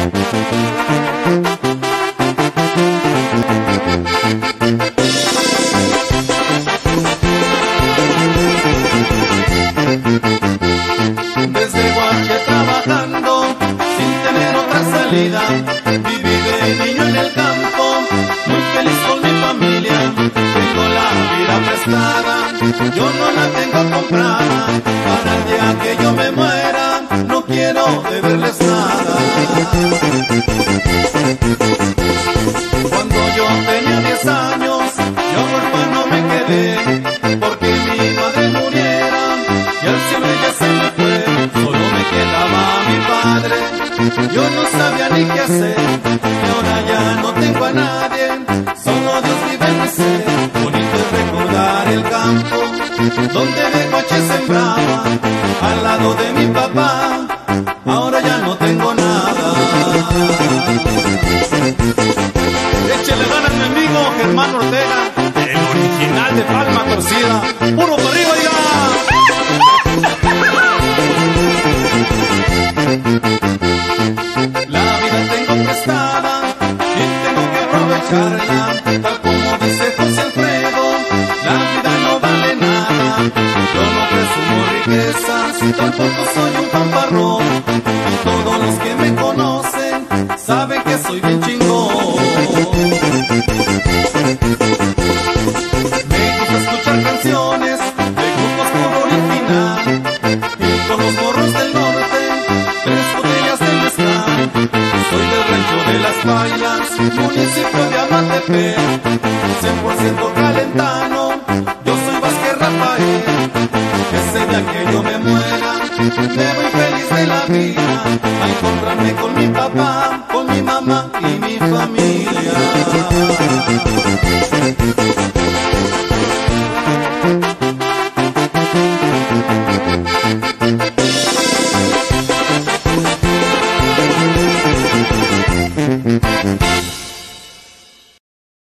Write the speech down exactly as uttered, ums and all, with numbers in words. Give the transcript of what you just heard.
Desde Guache trabajando sin tener otra salida, viví de niño en el campo, muy feliz con mi familia. Tengo la vida prestada, yo no la tengo comprada. Para el día que yo me muera, no quiero deberles nada. Cuando yo tenía diez años, yo huérfano me quedé, porque mi madre muriera y al cielo ella se me fue. Solo me quedaba mi padre, yo no sabía ni qué hacer, y ahora ya no tengo a nadie, solo Dios vive en mi ser. Bonito es recordar el campo donde de Guache sembraba, al lado de mi papá, ahora ya no tengo nada. Échele ganas, mi amigo Germán Ortega, el original de Palma Torcida. ¡Puro por arriba ya! La vida tengo prestada y tengo que aprovecharla, tal como dice José Alfredo, la vida no vale nada. Yo no presumo riquezas, tampoco soy un fanfarrón, y todos los que me conocen saben que soy bien chingón. Me gusta escuchar canciones de grupos como original, y con los morros del norte, tres botellas de mezcal. Soy del rancho de las Bailas, municipio de Amatepec, cien por ciento calentano, yo soy Vázquez Rafael. Ese día que yo me muera, me voy feliz de la vida, a encontrarme con mi papá, con mi mamá y mi familia.